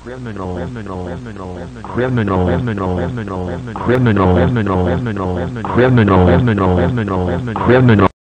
criminal, criminal, criminal, criminal, criminal, criminal, criminal, criminal, criminal, criminal, criminal, criminal.